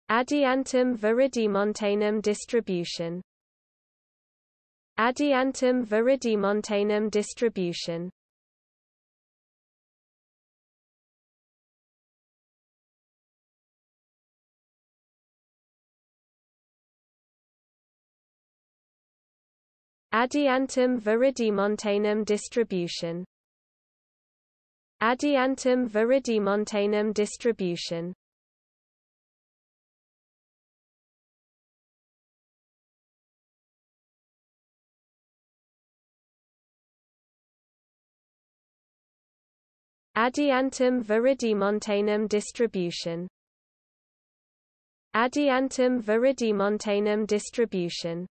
Adiantum viridimontanum distribution. Adiantum viridimontanum distribution. Adiantum viridimontanum distribution. Adiantum viridimontanum distribution. Adiantum viridimontanum distribution. Adiantum viridimontanum distribution.